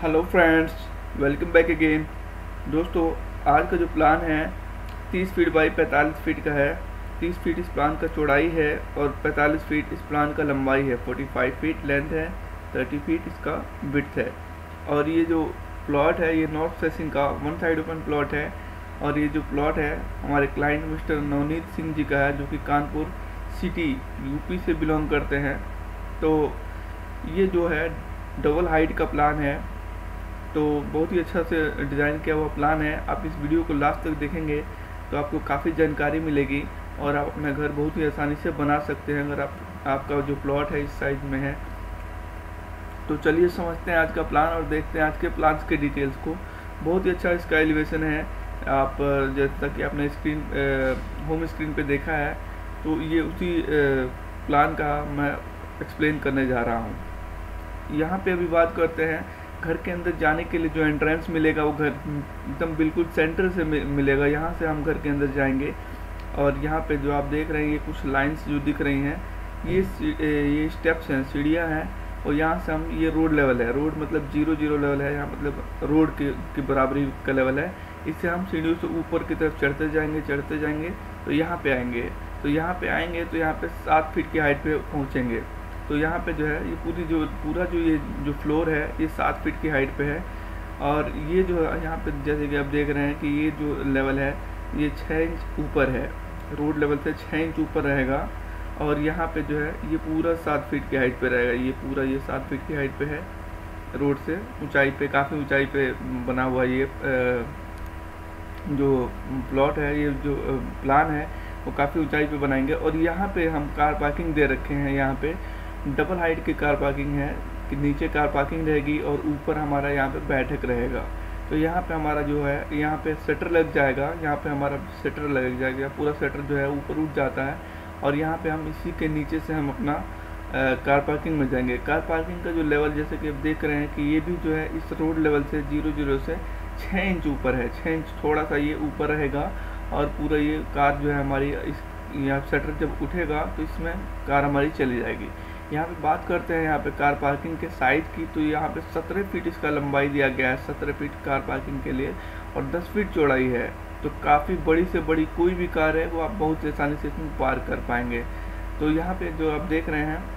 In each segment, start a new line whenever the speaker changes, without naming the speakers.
Hello friends, welcome back again. दोस्तों, आज का जो प्लान है 30 फीट बाई 45 फीट का है। 30 फीट इस प्लान का चौड़ाई है और 45 फीट इस प्लान का लंबाई है। 45 फीट लेंथ है, 30 फीट इसका विड्थ है। और ये जो प्लॉट है ये नॉर्थ फेसिंग का वन साइड ओपन प्लॉट है। और ये जो प्लॉट है हमारे क्लाइंट मिस्टर नवनीत सिंह जी का है, जो कि कानपुर सिटी यूपी से बिलोंग करते हैं। तो ये जो है डबल हाइट का प्लान है, तो बहुत ही अच्छा से डिज़ाइन किया हुआ प्लान है। आप इस वीडियो को लास्ट तक देखेंगे तो आपको काफ़ी जानकारी मिलेगी और आप अपना घर बहुत ही आसानी से बना सकते हैं अगर आपका जो प्लॉट है इस साइज में है। तो चलिए समझते हैं आज का प्लान और देखते हैं आज के प्लान्स के डिटेल्स को। बहुत ही अच्छा इसका एलिवेशन है। आप जैसा कि आपने होम स्क्रीन पे देखा है, तो ये उसी प्लान का मैं एक्सप्लेन करने जा रहा हूँ। यहाँ पे अभी बात करते हैं घर के अंदर जाने के लिए जो एंट्रेंस मिलेगा वो घर एकदम बिल्कुल सेंटर से मिलेगा। यहाँ से हम घर के अंदर जाएंगे और यहाँ पे जो आप देख रहे हैं ये कुछ लाइंस जो दिख रही हैं, ये स्टेप्स हैं, सीढ़ियाँ हैं। और यहाँ से हम, ये रोड लेवल है, रोड मतलब 0 लेवल है, यहाँ मतलब रोड की बराबरी का लेवल है। इससे हम सीढ़ियों से ऊपर की तरफ चढ़ते जाएंगे तो यहाँ पे आएंगे। तो यहाँ पे 7 फीट की हाइट पे पहुँचेंगे। तो यहाँ पे जो है ये पूरा जो फ्लोर है ये 7 फीट की हाइट पे है। और ये जो है यहाँ पे जैसे कि आप देख रहे हैं कि ये जो लेवल है ये 6 इंच ऊपर है, रोड लेवल से 6 इंच ऊपर रहेगा। और यहाँ पे जो है ये पूरा 7 फीट की हाइट पे रहेगा। ये 7 फीट की हाइट पे है, रोड से ऊंचाई पे, काफ़ी ऊंचाई पे बना हुआ ये जो प्लॉट है, ये जो प्लान है वो काफ़ी ऊंचाई पे बनाएंगे। और यहाँ पे हम कार पार्किंग दे रखे हैं। यहाँ पे डबल हाइट की कार पार्किंग है कि नीचे कार पार्किंग रहेगी और ऊपर हमारा यहाँ पे बैठक रहेगा। तो यहाँ पे हमारा जो है यहाँ पे शटर लग जाएगा, यहाँ पे हमारा शटर लग जाएगा, पूरा शटर जो है ऊपर उठ जाता है। और यहाँ पे हम इसी के नीचे से हम अपना कार पार्किंग में जाएंगे। कार पार्किंग का जो लेवल जैसे कि आप देख रहे हैं कि ये भी जो है इस रोड लेवल से 0 से 6 इंच ऊपर है, 6 इंच थोड़ा सा ये ऊपर रहेगा। और पूरा ये कार जो है हमारी इस यहाँ शटर जब उठेगा तो इसमें कार हमारी चली जाएगी। यहाँ पे बात करते हैं यहाँ पे कार पार्किंग के साइज की, तो यहाँ पे 17 फीट इसका लंबाई दिया गया है, 17 फीट कार पार्किंग के लिए, और 10 फीट चौड़ाई है। तो काफ़ी बड़ी से बड़ी कोई भी कार है वो आप बहुत आसानी से इसमें पार्क कर पाएंगे। तो यहाँ पे जो आप देख रहे हैं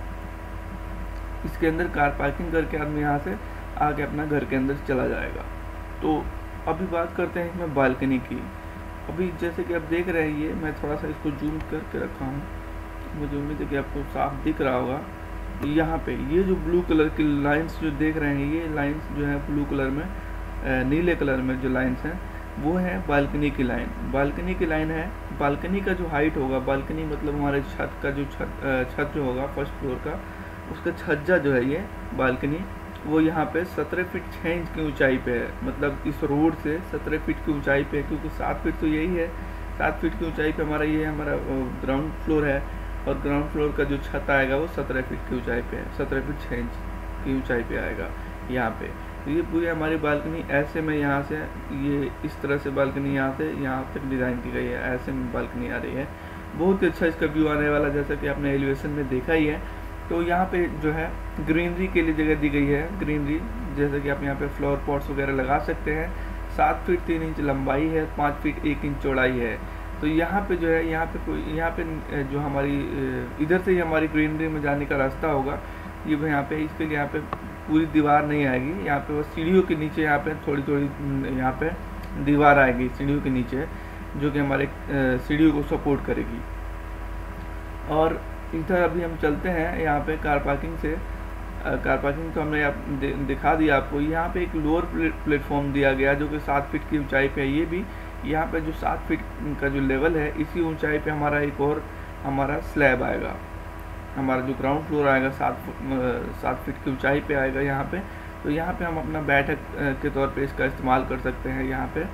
इसके अंदर कार पार्किंग करके आदमी यहाँ से आके अपना घर के अंदर चला जाएगा। तो अभी बात करते हैं इसमें बालकनी की। अभी जैसे कि आप देख रहे हैं, ये मैं थोड़ा सा इसको जूम करके रखा हूँ, मुझे उम्मीद है कि आपको साफ दिख रहा होगा। यहाँ पे ये जो ब्लू कलर की लाइंस जो देख रहे हैं, ये लाइंस जो है ब्लू कलर में, नीले कलर में जो लाइंस हैं वो है बालकनी की लाइन। बालकनी की लाइन है। बालकनी का जो हाइट होगा, बालकनी मतलब हमारे छत का जो छत जो होगा फर्स्ट फ्लोर का, उसका छज्जा जो है ये बालकनी, वो यहाँ पे 17 फीट 6 इंच की ऊंचाई पे है। मतलब इस रोड से 17 फीट की ऊंचाई पे है, क्योंकि 7 फीट तो यही है। 7 फीट की ऊंचाई पे हमारा ग्राउंड फ्लोर है। और ग्राउंड फ्लोर का जो छत आएगा वो 17 फीट की ऊंचाई पे है, 17 फीट 6 इंच की ऊंचाई पे आएगा यहाँ पे। तो ये पूरी हमारी बालकनी ऐसे में यहाँ से, ये इस तरह से बालकनी यहाँ से यहाँ तक डिज़ाइन की गई है, ऐसे में बालकनी आ रही है। बहुत ही अच्छा इसका व्यू आने वाला, जैसा कि आपने एलिवेशन में देखा ही है। तो यहाँ पे जो है ग्रीनरी के लिए जगह दी गई है। ग्रीनरी जैसे कि आप यहाँ पे फ्लावर पॉट्स वगैरह लगा सकते हैं। 7 फीट 3 इंच लंबाई है, 5 फीट 1 इंच चौड़ाई है। तो यहाँ पे जो है यहाँ पे जो हमारी इधर से ही हमारी ग्रीनरी में जाने का रास्ता होगा। ये यहाँ पे पूरी दीवार नहीं आएगी, यहाँ पे बस सीढ़ियों के नीचे यहाँ पे थोड़ी यहाँ पे दीवार आएगी सीढ़ियों के नीचे, जो कि हमारे सीढ़ियों को सपोर्ट करेगी। और इधर अभी हम चलते हैं यहाँ पे कार पार्किंग से। कार पार्किंग तो हमने दिखा दिया आपको। यहाँ पे एक लोअर प्लेटफॉर्म दिया गया जो कि 7 फीट की ऊंचाई पे है। ये भी यहाँ पे जो 7 फीट का जो लेवल है, इसी ऊंचाई पे हमारा एक और हमारा स्लैब आएगा। हमारा जो ग्राउंड फ्लोर आएगा 7 फीट की ऊंचाई पे आएगा यहाँ पे। तो यहाँ पे हम अपना बैठक के तौर पे इसका इस्तेमाल कर सकते हैं। यहाँ पे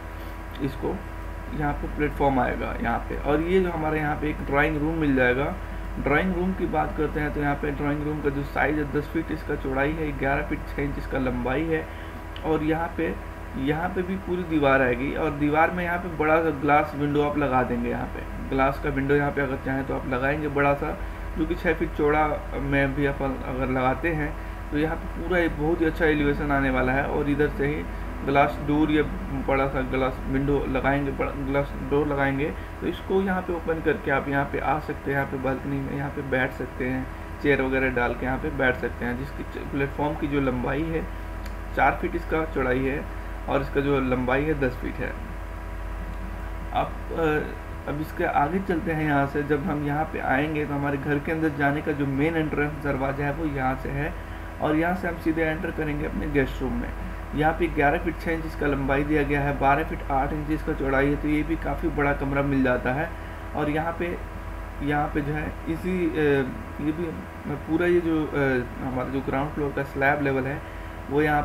प्लेटफॉर्म आएगा यहाँ पे। और ये जो हमारे यहाँ पे एक ड्राइंग रूम मिल जाएगा। ड्राइंग रूम की बात करते हैं तो यहाँ पे ड्राइंग रूम का जो साइज़ है 10 फीट इसका चौड़ाई है, 11 फीट 6 इंच इसका लंबाई है। और यहाँ पे भी पूरी दीवार आएगी। और दीवार में यहाँ पे बड़ा सा ग्लास विंडो आप लगा देंगे। यहाँ पे ग्लास का विंडो यहाँ पे अगर चाहें तो आप लगाएंगे बड़ा सा, जो कि 6 फीट चौड़ा में भी अपन अगर लगाते हैं तो यहाँ पे पूरा एक बहुत ही अच्छा एलिवेशन आने वाला है। और इधर से ही ग्लास डोर या बड़ा सा ग्लास विंडो लगाएंगे, ग्लास डोर लगाएंगे, तो इसको यहाँ पे ओपन करके आप यहाँ पे आ सकते हैं। यहाँ पे बालकनी में यहाँ पे बैठ सकते हैं, चेयर वगैरह डाल के यहाँ पे बैठ सकते हैं। जिसकी प्लेटफॉर्म की जो लंबाई है 4 फीट इसका चौड़ाई है और इसका जो लंबाई है 10 फीट है। अब इसके आगे चलते हैं। यहाँ से जब हम यहाँ पे आएंगे तो हमारे घर के अंदर जाने का जो मेन एंट्रेंस दरवाजा है वो यहाँ से है, और यहाँ से हम सीधे एंटर करेंगे अपने गेस्ट रूम में। यहाँ पे 11 फीट 6 इंच इसका लंबाई दिया गया है, 12 फीट 8 इंच इसका चौड़ाई है, तो ये भी काफ़ी बड़ा कमरा मिल जाता है। और यहाँ पे जो है इसी ये भी पूरा ये जो हमारा जो ग्राउंड फ्लोर का स्लैब लेवल है वो यहाँ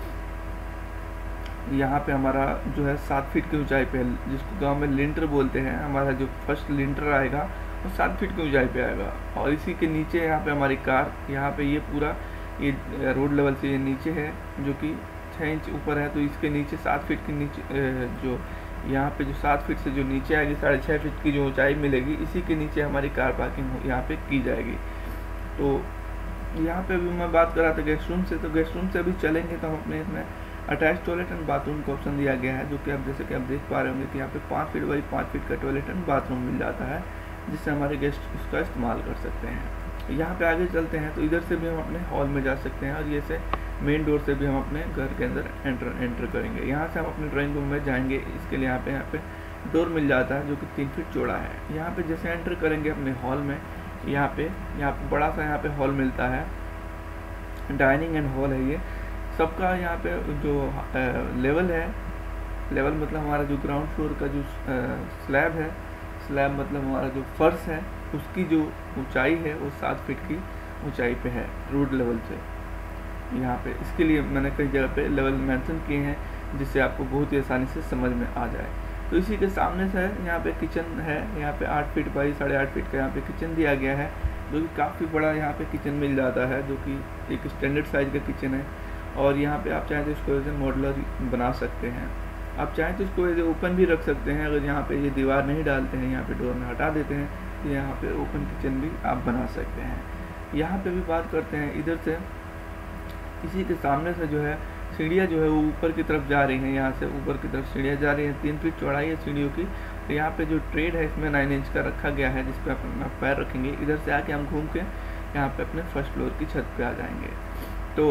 पे हमारा जो है 7 फीट की ऊंचाई पे है, जिसको गांव में लिंटर बोलते हैं। हमारा जो फर्स्ट लिंटर आएगा वो 7 फीट की ऊंचाई पे आएगा। और इसी के नीचे यहाँ पे हमारी कार, यहाँ पे ये पूरा ये रोड लेवल से ये नीचे है जो कि 6 इंच ऊपर है, तो इसके नीचे 7 फीट के नीचे जो यहाँ पे जो 7 फीट से जो नीचे आएगी 6.5 फीट की जो ऊंचाई मिलेगी, इसी के नीचे हमारी कार पार्किंग यहाँ पे की जाएगी। तो यहाँ पे अभी मैं बात कर रहा था गेस्ट रूम से, तो गेस्ट रूम से अभी चलेंगे तो हम अपने इसमें अटैच टॉयलेट एंड बाथरूम का ऑप्शन दिया गया है, जो कि आप जैसे कि आप देख पा रहे होंगे कि यहाँ पे 5 फीट बाई 5 फीट का टॉयलेट एंड बाथरूम मिल जाता है, जिससे हमारे गेस्ट उसका इस्तेमाल कर सकते हैं। यहाँ पे आगे चलते हैं तो इधर से भी हम अपने हॉल में जा सकते हैं, और ये से मेन डोर से भी हम अपने घर के अंदर एंटर करेंगे। यहाँ से हम अपने ड्राइंग रूम में जाएंगे, इसके लिए यहाँ पे डोर मिल जाता है जो कि 3 फीट चौड़ा है। यहाँ पे जैसे एंटर करेंगे अपने हॉल में, यहाँ पे बड़ा सा यहाँ पे हॉल मिलता है, डाइनिंग एंड हॉल है ये सबका। यहाँ पे जो लेवल है, लेवल मतलब हमारा जो ग्राउंड फ्लोर का जो स्लैब है, स्लैब मतलब हमारा जो फर्श है, उसकी जो ऊंचाई है वो 7 फीट की ऊंचाई पे है रोड लेवल से। यहाँ पे इसके लिए मैंने कई जगह पे लेवल मेंशन किए हैं, जिससे आपको बहुत ही आसानी से समझ में आ जाए। तो इसी के सामने से यहाँ पे किचन है, यहाँ पे 8 फीट बाई 8.5 फीट का यहाँ पे किचन दिया गया है, जो कि काफ़ी बड़ा यहाँ पे किचन मिल जाता है, जो कि एक स्टैंडर्ड साइज का किचन है। और यहाँ पे आप चाहें तो इसको ऐसे मॉडुलर बना सकते हैं, आप चाहें तो इसको ऐसे ओपन भी रख सकते हैं। अगर यहाँ पे ये दीवार नहीं डालते हैं, यहाँ पे डोर में हटा देते हैं, तो यहाँ पे ओपन किचन भी आप बना सकते हैं। यहाँ पे भी बात करते हैं, इधर से इसी के सामने से जो है सीढ़ियाँ जो है वो ऊपर की तरफ जा रही हैं, यहाँ से ऊपर की तरफ सीढ़ियाँ जा रही हैं। 3 फीट चौड़ाई है सीढ़ियों की। तो यहाँ पे जो ट्रेड है इसमें 9 इंच का रखा गया है, जिस पे अपना पैर रखेंगे। इधर से आके हम घूम के यहाँ पे अपने फर्स्ट फ्लोर की छत पे आ जाएंगे। तो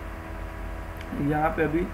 यहाँ पे अभी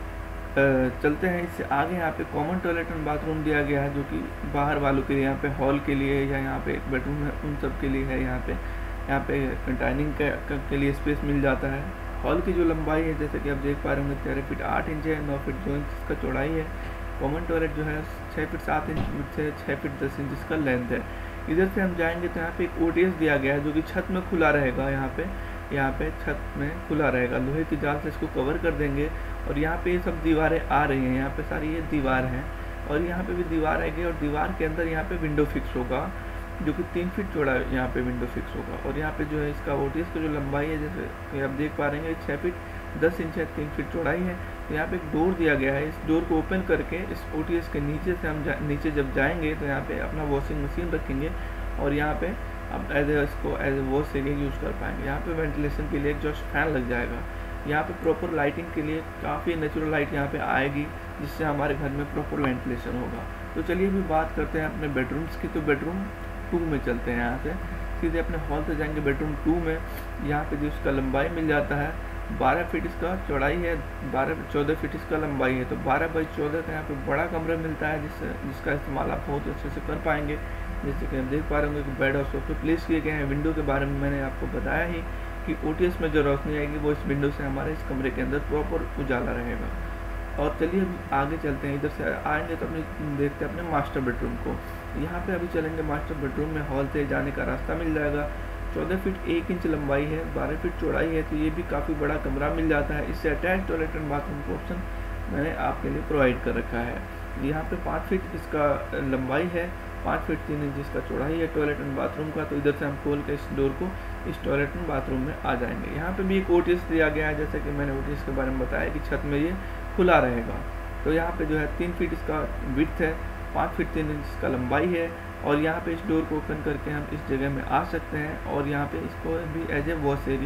चलते हैं इससे आगे। यहाँ पे कॉमन टॉयलेट एंड बाथरूम दिया गया है, जो कि बाहर वालों के लिए, यहाँ पे हॉल के लिए या यहाँ पे एक बेडरूम है उन सब के लिए है। यहाँ पे डाइनिंग के लिए स्पेस मिल जाता है। हॉल की जो लंबाई है, जैसे कि आप देख पा रहे होंगे, 13 फीट 8 इंच है, 9 फीट 2 इंच इसका चौड़ाई है। कॉमन टॉयलेट जो है 6 फीट 7 इंच से 6 फीट 10 इंच इसका लेंथ है। इधर से हम जाएंगे तो यहाँ पे एक ओटीएस दिया गया है, जो कि छत में खुला रहेगा। यहाँ पे छत में खुला रहेगा, लोहे की जाल से इसको कवर कर देंगे। और यहाँ पे ये सब दीवारें आ रही हैं, यहाँ पे सारी ये दीवार हैं, और यहाँ पे भी दीवार आएगी। और दीवार के अंदर यहाँ पे विंडो फिक्स होगा, जो कि 3 फीट चौड़ा यहाँ पे विंडो फिक्स होगा। और यहाँ पे जो है इसका ओटीएस की जो लंबाई है, जैसे कि आप देख पा रहे हैं, 6 फीट 10 इंच है, 3 फीट चौड़ाई है। तो यहाँ पे एक डोर दिया गया है, इस डोर को ओपन करके इस ओटीएस के नीचे से हम नीचे जब जाएंगे तो यहाँ पे अपना वॉशिंग मशीन रखेंगे, और यहाँ पे आप इसको as a wash area use कर पाएंगे। यहाँ पे वेंटिलेशन के लिए एग्जॉस्ट फैन लग जाएगा। यहाँ पे प्रॉपर लाइटिंग के लिए काफ़ी नेचुरल लाइट यहाँ पे आएगी, जिससे हमारे घर में प्रॉपर वेंटिलेशन होगा। तो चलिए अभी बात करते हैं अपने बेडरूम्स की। तो बेडरूम 2 में चलते हैं, यहाँ से सीधे अपने हॉल से जाएंगे बेडरूम 2 में। यहाँ पे जो इसका लंबाई मिल जाता है 12 फीट इसका चौड़ाई है, 14 फीट इसका लंबाई है। तो 12 बाई 14 का यहाँ पे बड़ा कमरा मिलता है, जिसका इस्तेमाल आप बहुत अच्छे से कर पाएंगे। जैसे कि आप देख पा रहे होंगे कि बेड और सोफे प्लेस किए गए हैं। विंडो के बारे में मैंने आपको बताया ही कि ओटीएस में जो रोशनी आएगी वो इस विंडो से हमारे इस कमरे के अंदर प्रॉपर उजाला रहेगा। और चलिए अभी आगे चलते हैं, इधर से आएंगे तो अपने देखते हैं अपने मास्टर बेडरूम को। यहाँ पे अभी चलेंगे मास्टर बेडरूम में। हॉल से जाने का रास्ता मिल जाएगा। 14 फीट 1 इंच लंबाई है, 12 फीट चौड़ाई है, तो ये भी काफ़ी बड़ा कमरा मिल जाता है। इससे अटैच टॉयलेट एंड बाथरूम का ऑप्शन मैंने आपके लिए प्रोवाइड कर रखा है। यहाँ पे 5 फीट इसका लंबाई है, 5 फीट 3 इंच इसका चौड़ाई है टॉयलेट एंड बाथरूम का। तो इधर से हम खोल के इस डोर को इस टॉयलेट एंड बाथरूम में आ जाएंगे। यहाँ पे भी एक ओटीएस दिया गया है, जैसे कि मैंने ओटीएस के बारे में बताया कि छत में ये खुला रहेगा। तो यहाँ पे जो है 3 फीट इसका विड्थ है, 5 फीट 3 इंच इसका लंबाई है। और यहाँ पे इस डोर को ओपन करके हम इस जगह में आ सकते हैं, और यहाँ पे इसको भी as a wash area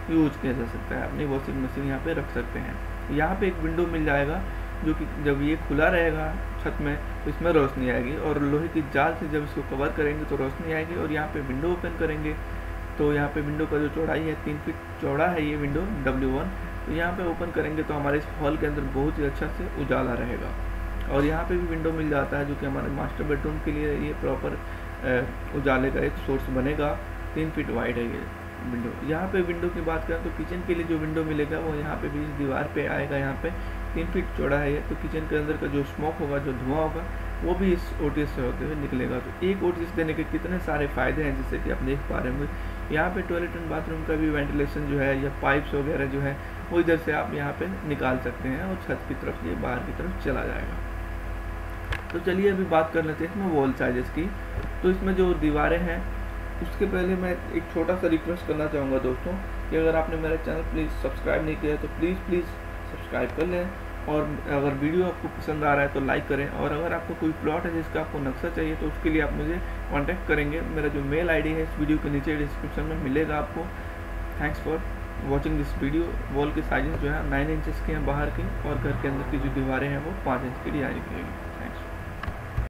use किया जा सकता है, अपनी वॉशिंग मशीन यहाँ पे रख सकते हैं। यहाँ पे एक विंडो मिल जाएगा जो कि जब ये खुला रहेगा छत में तो इसमें रोशनी आएगी, और लोहे की जाल से जब इसको कवर करेंगे तो रोशनी आएगी। और यहाँ पे विंडो ओपन करेंगे तो यहाँ पे विंडो का जो चौड़ाई है 3 फीट चौड़ा है ये विंडो W1। तो यहाँ पे ओपन करेंगे तो हमारे इस हॉल के अंदर बहुत ही अच्छा से उजाला रहेगा। और यहाँ पे भी विंडो मिल जाता है जो कि हमारे मास्टर बेडरूम के लिए ये प्रॉपर उजाले का एक सोर्स बनेगा। 3 फीट वाइड है ये विंडो। यहाँ पे विंडो की बात करें तो किचन के लिए जो विंडो मिलेगा वो यहाँ पे भी इस दीवार पे आएगा। यहाँ पे 3 फीट चौड़ा है ये, तो किचन के अंदर का जो स्मोक होगा, जो धुआं होगा, वो भी इस ओटीएस से होते हुए निकलेगा। तो एक ओटीएस देने के कितने सारे फ़ायदे हैं जैसे कि आप देख पा रहे होंगे। यहाँ पे टॉयलेट एंड बाथरूम का भी वेंटिलेशन जो है या पाइप्स वगैरह जो है वो इधर से आप यहाँ पे निकाल सकते हैं और छत की तरफ ये बाहर की तरफ चला जाएगा। तो चलिए अभी बात कर लेते हैं इसमें वॉल साइजेस की। तो इसमें जो दीवारें हैं उसके पहले मैं एक छोटा सा रिक्वेस्ट करना चाहूँगा दोस्तों कि अगर आपने मेरा चैनल प्लीज़ सब्सक्राइब नहीं किया है तो प्लीज़ सब्सक्राइब कर लें, और अगर वीडियो आपको पसंद आ रहा है तो लाइक करें। और अगर आपको कोई प्लॉट है जिसका आपको नक्शा चाहिए तो उसके लिए आप मुझे कांटेक्ट करेंगे। मेरा जो मेल आईडी है इस वीडियो के नीचे डिस्क्रिप्शन में मिलेगा आपको। Thanks for watching this video. Wall के साइजेस जो है 9 इंचेस के हैं बाहर के, और घर के अंदर की जो दीवारें हैं वो 5 इंच की डिजाइन की है।